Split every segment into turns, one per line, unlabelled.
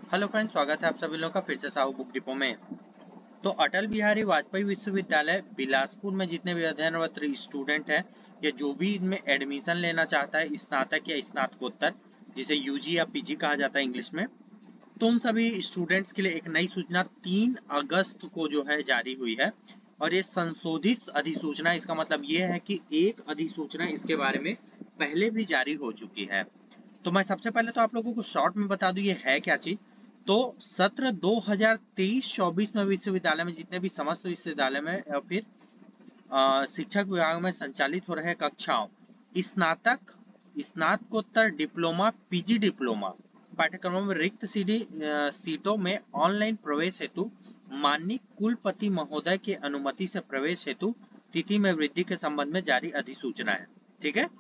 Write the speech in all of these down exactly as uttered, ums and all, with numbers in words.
Hello friends, स्वागत है आप सभी लोगों का फिर से साहू बुक डिपो में। तो अटल बिहारी वाजपेयी विश्वविद्यालय बिलासपुर में जितने भी अध्ययनरत स्टूडेंट हैं या जो भी इनमें एडमिशन लेना चाहता है स्नातक या स्नातकोत्तर, जिसे यूजी या पीजी कहा जाता है इंग्लिश में, तो उन सभी स्टूडेंट्स के लिए एक नई सूचना तीन अगस्त को जो है जारी हुई है। और ये संशोधित अधिसूचना, इसका मतलब ये है कि एक अधिसूचना इसके बारे में पहले भी जारी हो चुकी है। तो मैं सबसे पहले तो आप लोगों को शॉर्ट में बता दूं ये है क्या चीज। तो सत्र दो हज़ार तेईस चौबीस में विश्वविद्यालय में जितने भी समस्त विश्वविद्यालय में या फिर अ, शिक्षक विभाग में संचालित हो रहे कक्षाओं, स्नातक, स्नातकोत्तर डिप्लोमा, पीजी डिप्लोमा पाठ्यक्रमों में रिक्त सीडी सीटों में ऑनलाइन प्रवेश हेतु माननीय कुलपति महोदय की अनुमति से प्रवेश हेतु तिथि में वृद्धि के संबंध में जारी अधिसूचना है। ठीक है।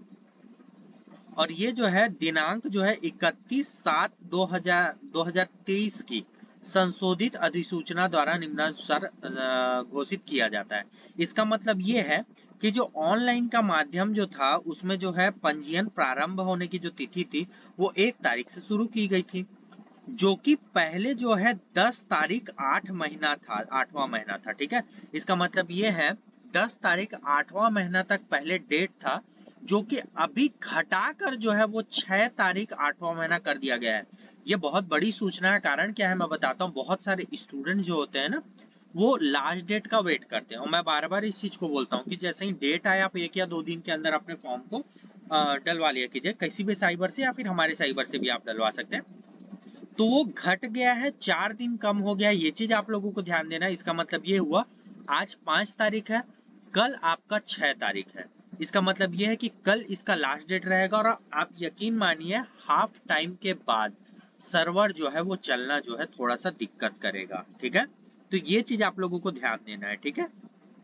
और ये जो है दिनांक जो है इकतीस सात दो हजार तेईस की संशोधित अधिसूचना द्वारा निम्नानुसार घोषित किया जाता है। इसका मतलब ये है कि जो ऑनलाइन का माध्यम जो था उसमें जो है पंजीयन प्रारंभ होने की जो तिथि थी वो एक तारीख से शुरू की गई थी, जो कि पहले जो है दस तारीख आठ महीना था, आठवां महीना था। ठीक है। इसका मतलब ये है दस तारीख आठवां महीना तक पहले डेट था, जो कि अभी घटाकर जो है वो छह तारीख आठवां महीना कर दिया गया है। ये बहुत बड़ी सूचना है। कारण क्या है मैं बताता हूँ। बहुत सारे स्टूडेंट जो होते हैं ना, वो लास्ट डेट का वेट करते हैं। और मैं बार बार इस चीज को बोलता हूँ कि जैसे ही डेट आए आप एक या दो दिन के अंदर अपने फॉर्म को डलवा लिया कीजिए, किसी भी साइबर से या फिर हमारे साइबर से भी आप डलवा सकते हैं। तो वो घट गया है, चार दिन कम हो गया। ये चीज आप लोगों को ध्यान देना है। इसका मतलब ये हुआ आज पांच तारीख है, कल आपका छह तारीख है। इसका मतलब ये है कि कल इसका लास्ट डेट रहेगा और आप यकीन मानिए हाफ टाइम के बाद सर्वर जो है वो चलना जो है थोड़ा सा दिक्कत करेगा। ठीक है। तो ये चीज आप लोगों को ध्यान देना है। ठीक है।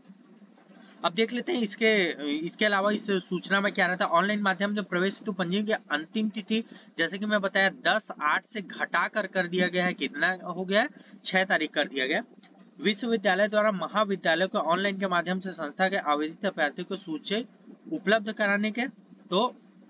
अब देख लेते हैं इसके इसके अलावा इस सूचना में क्या रहता है। ऑनलाइन माध्यम से प्रवेश हेतु पंजीयन की अंतिम तिथि जैसे कि मैं बताया दस आठ से घटा कर कर दिया गया है। कितना हो गया है? छह तारीख कर दिया गया। विश्वविद्यालय द्वारा महाविद्यालय को ऑनलाइन के माध्यम से संस्था के आवेदित अभ्यर्थियों को सूची उपलब्ध कराने के, तो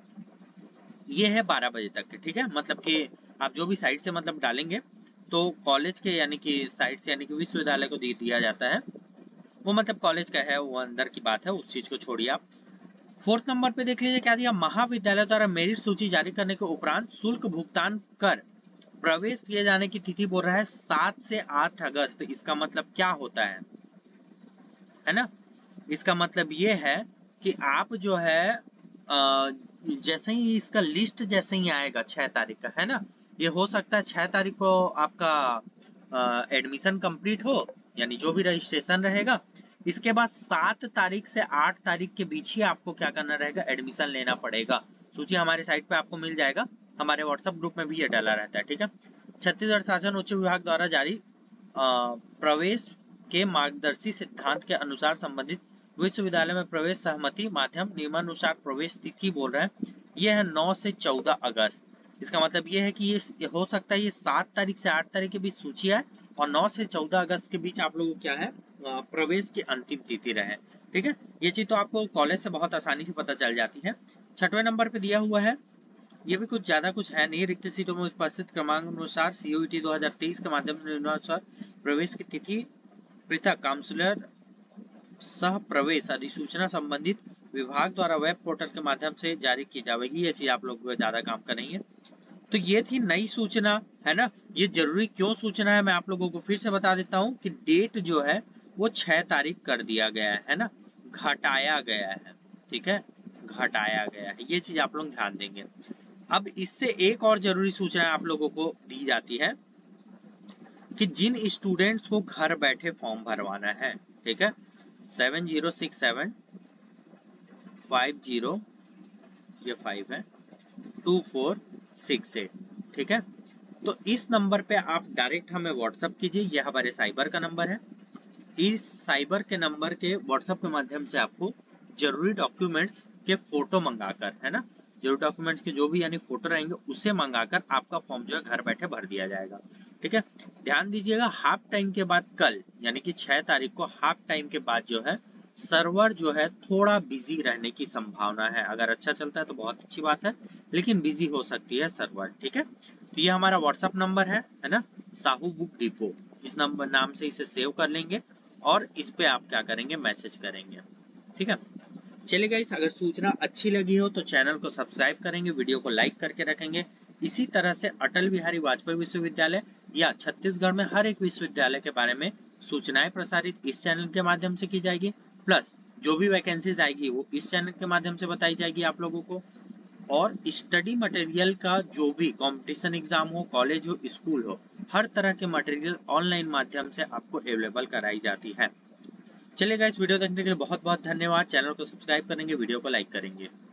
ये है बारह बजे तक के। ठीक है। मतलब कि आप जो भी साइट से मतलब डालेंगे तो कॉलेज के यानी कि साइट से यानी कि विश्वविद्यालय को दिया जाता है, वो मतलब कॉलेज का है, वो अंदर की बात है, उस चीज को छोड़िए आप। फोर्थ नंबर पे देख लीजिए क्या दिया। महाविद्यालय द्वारा मेरिट सूची जारी करने के उपरांत शुल्क भुगतान कर प्रवेश किए जाने की तिथि बोल रहा है सात से आठ अगस्त। इसका मतलब क्या होता है है ना। इसका मतलब ये है कि आप जो है आ, जैसे ही इसका लिस्ट जैसे ही आएगा छह तारीख का, है ना, ये हो सकता है छह तारीख को आपका एडमिशन कंप्लीट हो, यानी जो भी रजिस्ट्रेशन रहेगा। इसके बाद सात तारीख से आठ तारीख के बीच ही आपको क्या करना रहेगा, एडमिशन लेना पड़ेगा। सूची हमारे साइट पे आपको मिल जाएगा, हमारे व्हाट्सएप ग्रुप में भी ये डाला रहता है। ठीक है। छत्तीसगढ़ शासन उच्च विभाग द्वारा जारी प्रवेश के मार्गदर्शी सिद्धांत के अनुसार संबंधित विश्वविद्यालय में प्रवेश सहमति माध्यम नियमानुसार प्रवेश तिथि बोल रहे हैं ये है नौ से चौदह अगस्त। इसका मतलब ये है कि ये हो सकता है ये सात तारीख से आठ तारीख के बीच सूची है और नौ से चौदह अगस्त के बीच आप लोगों को क्या है प्रवेश की अंतिम तिथि रहे। ठीक है। ये चीज तो आपको कॉलेज से बहुत आसानी से पता चल जाती है। छठवें नंबर पे दिया हुआ है, ये भी कुछ ज्यादा कुछ है नहीं। रिक्त सीटों में उपस्थित क्रमांक अनुसार सीयूईटी दो हज़ार तेईस के माध्यम से निम्नानुसार प्रवेश की तिथि पृथक काउंसलर सह प्रवेश अधिसूचना संबंधित विभाग द्वारा वेब पोर्टल के माध्यम से जारी की जाएगी। ये चीज आप लोग को ज्यादा काम का नहीं है। तो ये थी नई सूचना, है ना। ये जरूरी क्यों सूचना है मैं आप लोगों को फिर से बता देता हूँ कि डेट जो है वो छह तारीख कर दिया गया है, है ना, घटाया गया है। ठीक है। घटाया गया है, ये चीज आप लोग ध्यान देंगे। अब इससे एक और जरूरी सूचना आप लोगों को दी जाती है कि जिन स्टूडेंट्स को घर बैठे फॉर्म भरवाना है, ठीक है, seven zero six seven five zero, ये फाइव है, टू फोर सिक्स एट। ठीक है। तो इस नंबर पे आप डायरेक्ट हमें व्हाट्सअप कीजिए, ये हमारे साइबर का नंबर है। इस साइबर के नंबर के व्हाट्सएप के माध्यम से आपको जरूरी डॉक्यूमेंट्स के फोटो मंगाकर, है ना, जरूरी डॉक्यूमेंट्स के जो भी यानी फोटो रहेंगे उसे मंगाकर आपका फॉर्म जो है घर बैठे भर दिया जाएगा। ठीक है। ध्यान दीजिएगा हाफ टाइम के बाद कल यानी कि छह तारीख को हाफ टाइम के बाद जो है सर्वर जो है थोड़ा बिजी रहने की संभावना है। अगर अच्छा चलता है तो बहुत अच्छी बात है, लेकिन बिजी हो सकती है सर्वर। ठीक है, तो ये हमारा व्हाट्सएप नंबर है है ना, साहू बुक डिपो। इस नंबर नाम से इसे सेव कर लेंगे और इस पे आप क्या करेंगे, मैसेज करेंगे। ठीक है, चलिए गाइस, अगर सूचना अच्छी लगी हो तो चैनल को सब्सक्राइब करेंगे, वीडियो को लाइक करके रखेंगे। इसी तरह से अटल बिहारी वाजपेयी विश्वविद्यालय या छत्तीसगढ़ में हर एक विश्वविद्यालय के बारे में सूचनाएं प्रसारित इस चैनल के माध्यम से की जाएगी। प्लस जो भी वैकेंसीज आएगी वो इस चैनल के माध्यम से बताई जाएगी आप लोगों को। और स्टडी मटेरियल का जो भी कंपटीशन एग्जाम हो, कॉलेज हो, स्कूल हो, हर तरह के मटेरियल ऑनलाइन माध्यम से आपको अवेलेबल कराई जाती है। चलिए गाइस, वीडियो देखने के लिए बहुत बहुत धन्यवाद। चैनल को सब्सक्राइब करेंगे, वीडियो को लाइक करेंगे।